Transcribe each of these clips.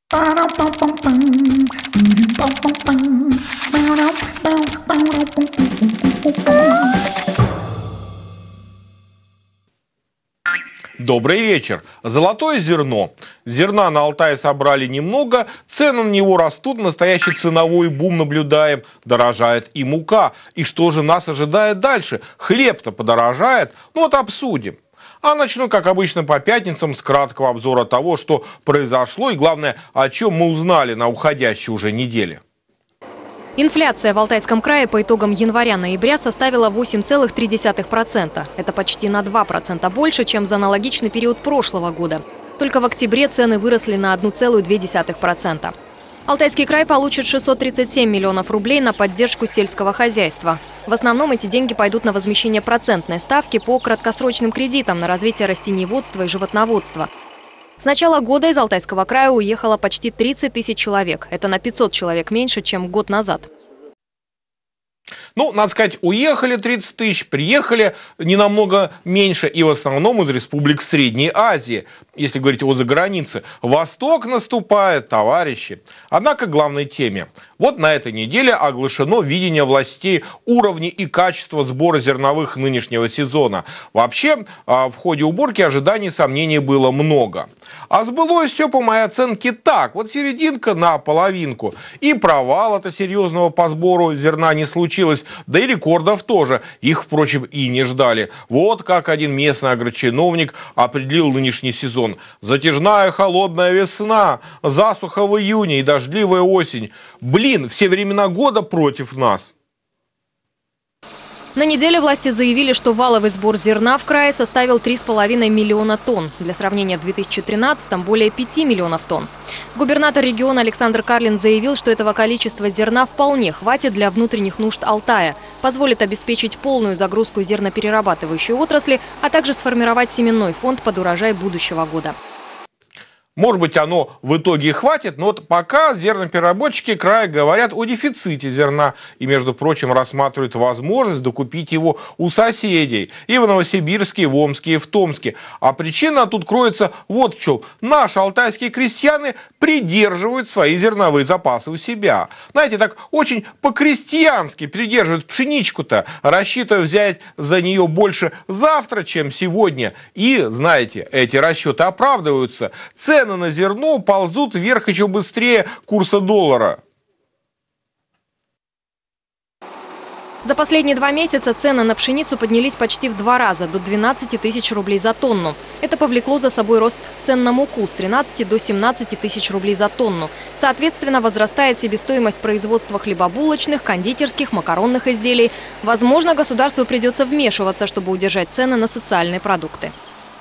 Добрый вечер. Золотое зерно. Зерна на Алтае собрали немного, цены на него растут, настоящий ценовой бум наблюдаем. Дорожает и мука. И что же нас ожидает дальше? Хлеб-то подорожает? Ну вот обсудим. А начну, как обычно, по пятницам с краткого обзора того, что произошло и, главное, о чем мы узнали на уходящей уже неделе. Инфляция в Алтайском крае по итогам января-ноября составила 8,3%. Это почти на 2% больше, чем за аналогичный период прошлого года. Только в октябре цены выросли на 1,2%. Алтайский край получит 637 миллионов рублей на поддержку сельского хозяйства. В основном эти деньги пойдут на возмещение процентной ставки по краткосрочным кредитам на развитие растениеводства и животноводства. С начала года из Алтайского края уехало почти 30 тысяч человек. Это на 500 человек меньше, чем год назад. Ну, надо сказать, уехали 30 тысяч, приехали не намного меньше, и в основном из республик Средней Азии. Если говорить о загранице, Восток наступает, товарищи. Однако к главной теме. Вот на этой неделе оглашено видение властей уровня и качества сбора зерновых нынешнего сезона. Вообще, в ходе уборки ожиданий и сомнений было много. А сбылось все, по моей оценке, так. Вот серединка на половинку. И провала-то серьезного по сбору зерна не случилось. Да и рекордов тоже. Их, впрочем, и не ждали. Вот как один местный агрочиновник определил нынешний сезон. Затяжная холодная весна, засуха в июне и дождливая осень. Блин, все времена года против нас. На неделе власти заявили, что валовый сбор зерна в крае составил 3,5 миллиона тонн. Для сравнения, в 2013-м более 5 миллионов тонн. Губернатор региона Александр Карлин заявил, что этого количества зерна вполне хватит для внутренних нужд Алтая, позволит обеспечить полную загрузку зерноперерабатывающей отрасли, а также сформировать семенной фонд под урожай будущего года. Может быть, оно в итоге и хватит, но вот пока зернопереработчики края говорят о дефиците зерна и, между прочим, рассматривают возможность докупить его у соседей и в Новосибирске, и в Омске, и в Томске. А причина тут кроется вот в чем. Наши алтайские крестьяне придерживают свои зерновые запасы у себя. Знаете, так очень по-крестьянски придерживают пшеничку-то, рассчитывая взять за нее больше завтра, чем сегодня. И, знаете, эти расчеты оправдываются. Цены на зерно ползут вверх еще быстрее курса доллара. За последние 2 месяца цены на пшеницу поднялись почти в 2 раза, до 12 тысяч рублей за тонну. Это повлекло за собой рост цен на муку с 13 до 17 тысяч рублей за тонну. Соответственно, возрастает себестоимость производства хлебобулочных, кондитерских, макаронных изделий. Возможно, государству придется вмешиваться, чтобы удержать цены на социальные продукты.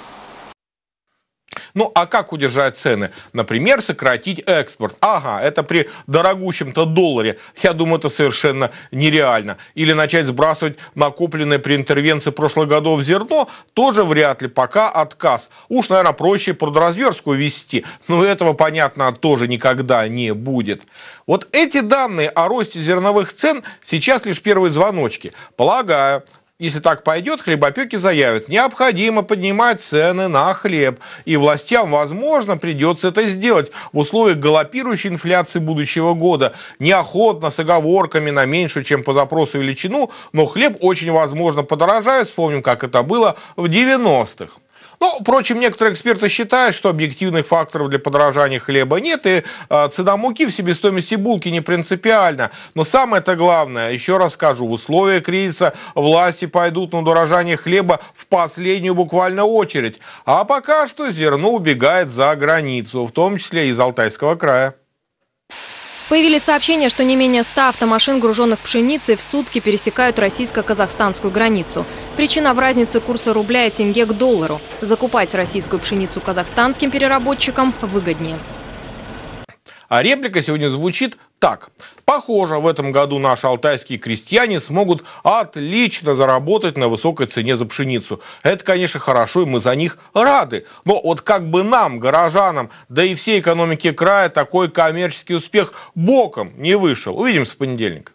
Ну, а как удержать цены? Например, сократить экспорт. Ага, это при дорогущем-то долларе. Я думаю, это совершенно нереально. Или начать сбрасывать накопленное при интервенции прошлых годов зерно, тоже вряд ли. Пока отказ. Уж, наверное, проще продразверстку вести. Но этого, понятно, тоже никогда не будет. Вот эти данные о росте зерновых цен сейчас лишь первые звоночки. Полагаю, если так пойдет, хлебопеки заявят, необходимо поднимать цены на хлеб. И властям, возможно, придется это сделать в условиях галопирующей инфляции будущего года. Неохотно, с оговорками на меньшую, чем по запросу величину, но хлеб очень возможно подорожает. Вспомним, как это было в 90-х. Но, впрочем, некоторые эксперты считают, что объективных факторов для подорожания хлеба нет, и цена муки в себестоимости булки не принципиальна. Но самое-то главное, еще раз скажу, в условиях кризиса власти пойдут на удорожание хлеба в последнюю буквально очередь. А пока что зерно убегает за границу, в том числе из Алтайского края. Появились сообщения, что не менее 100 автомашин, груженных пшеницей, в сутки пересекают российско-казахстанскую границу. Причина в разнице курса рубля и тенге к доллару. Закупать российскую пшеницу казахстанским переработчикам выгоднее. А реплика сегодня звучит так. Похоже, в этом году наши алтайские крестьяне смогут отлично заработать на высокой цене за пшеницу. Это, конечно, хорошо, и мы за них рады. Но вот как бы нам, горожанам, да и всей экономике края такой коммерческий успех боком не вышел. Увидимся в понедельник.